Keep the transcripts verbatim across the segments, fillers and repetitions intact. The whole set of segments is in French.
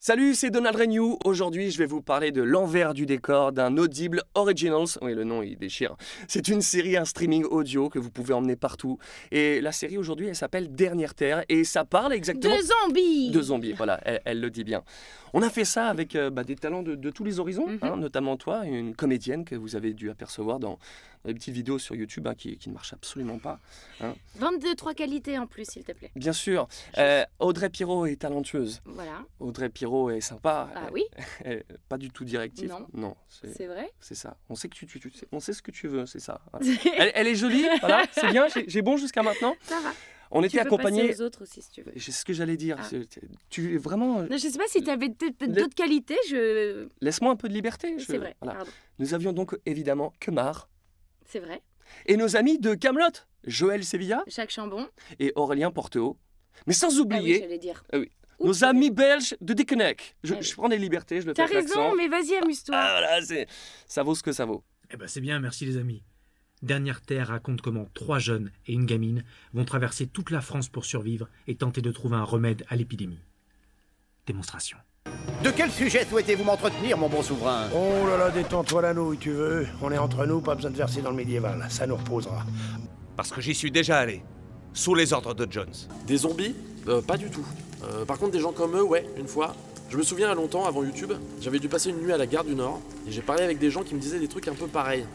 Salut, c'est Donald Renew. Aujourd'hui, je vais vous parler de l'envers du décor d'un Audible Originals. Oui, le nom, il déchire. C'est une série, un streaming audio que vous pouvez emmener partout. Et la série, aujourd'hui, elle s'appelle Dernière Terre. Et ça parle exactement... De zombies De zombies, voilà, elle, elle le dit bien. On a fait ça avec euh, bah, des talents de, de tous les horizons, Mm-hmm. hein, notamment toi, une comédienne que vous avez dû apercevoir dans, dans les petites vidéos sur YouTube hein, qui, qui ne marchent absolument pas. Hein. vingt-deux, trois qualités en plus, s'il te plaît. Bien sûr, euh, Audrey Pirot est talentueuse. Voilà. Audrey Pirot est sympa. Ah elle, oui elle, pas du tout directive. Non. Non, C'est vrai. C'est ça. On sait que tu, tu, tu sais, on sait ce que tu veux, c'est ça. Voilà. elle, elle est jolie, voilà, c'est bien. J'ai bon jusqu'à maintenant. Ça va. On Tu était peux accompagnés. passer aux autres aussi, si tu veux. C'est ce que j'allais dire. Ah. C'est- Tu es vraiment. Non, je sais pas si tu avais peut-être Le- d'autres qualités, je... Laisse-moi un peu de liberté. je- C'est vrai, voilà. pardon. Nous avions donc évidemment Kemar C'est vrai. et nos amis de Camelot, Joël Sevilla Jacques Chambon. et Aurélien Porteau. Mais sans Ah oui, oublier j'allais dire. Ah oui. Oups, nos amis belges de Dickeneck. Je, Ah oui. je prends des libertés, je le fais T'as avec l'accent. raison, mais vas-y, amuse-toi. Ah, voilà, c'est- ça vaut ce que ça vaut. Eh ben c'est bien, merci les amis. Dernière Terre raconte comment trois jeunes et une gamine vont traverser toute la France pour survivre et tenter de trouver un remède à l'épidémie. Démonstration. De quel sujet souhaitez-vous m'entretenir, mon bon souverain? Oh là là, détends-toi la nouille, tu veux. On est entre nous, pas besoin de verser dans le médiéval. Ça nous reposera. Parce que j'y suis déjà allé, sous les ordres de Jones. Des zombies euh, Pas du tout. Euh, par contre, des gens comme eux, ouais, une fois. Je me souviens, à longtemps, avant YouTube, j'avais dû passer une nuit à la gare du Nord, et j'ai parlé avec des gens qui me disaient des trucs un peu pareils.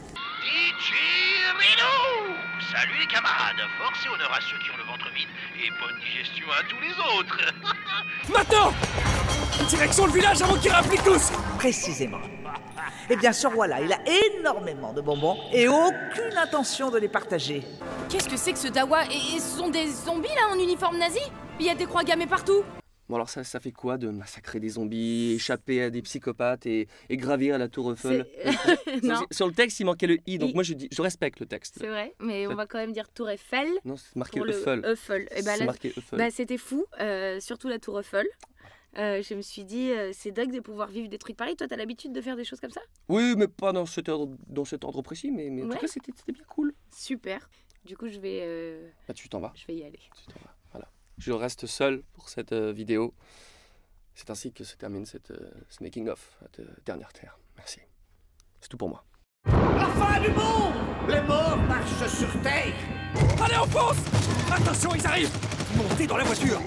Didgeridoo! Salut les camarades, force et honneur à ceux qui ont le ventre vide, et bonne digestion à tous les autres. Maintenant! Direction le village avant qu'ils rappliquent tous! Précisément. Et bien ce roi-là, il a énormément de bonbons et aucune intention de les partager. Qu'est-ce que c'est que ce dawa? Et, et ce sont des zombies là en uniforme nazi? Il y a des croix gammées partout. Bon alors ça, ça fait quoi de massacrer des zombies, échapper à des psychopathes et, et gravir à la tour Eiffel? C'est- non, Sur le texte, il manquait le i, donc I. moi je, dis, je respecte le texte. c'est vrai, mais on va quand même dire Tour Eiffel Non, c'est marqué pour le Eiffel. Eiffel. Et bah, C'est là, marqué Eiffel. bah, c'était fou, euh, surtout la Tour Eiffel. Euh, je me suis dit, euh, c'est dingue de pouvoir vivre des trucs pareils. Toi, t'as l'habitude de faire des choses comme ça? Oui, mais pas dans cet ordre, dans cet ordre précis, mais, mais en Ouais. tout cas c'était c'était bien cool. Super. Du coup, je vais, euh, Bah tu t'en vas, je vais y aller. tu t'en vas. Voilà. Je reste seul pour cette euh, vidéo. C'est ainsi que se termine cette, euh, ce making-of de Dernière Terre. Merci. C'est tout pour moi. La fin du monde! Les morts marchent sur terre! Allez, on fonce! Attention, ils arrivent! Montez dans la voiture!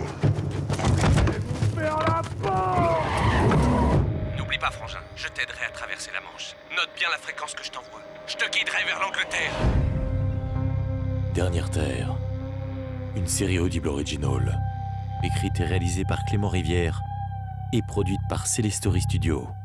N'oublie pas, Frangin, je t'aiderai à traverser la Manche. Note bien la fréquence que je t'envoie. Je te guiderai vers l'Angleterre. Dernière Terre, une série Audible Original, écrite et réalisée par Clément Rivière et produite par Célestory Studio.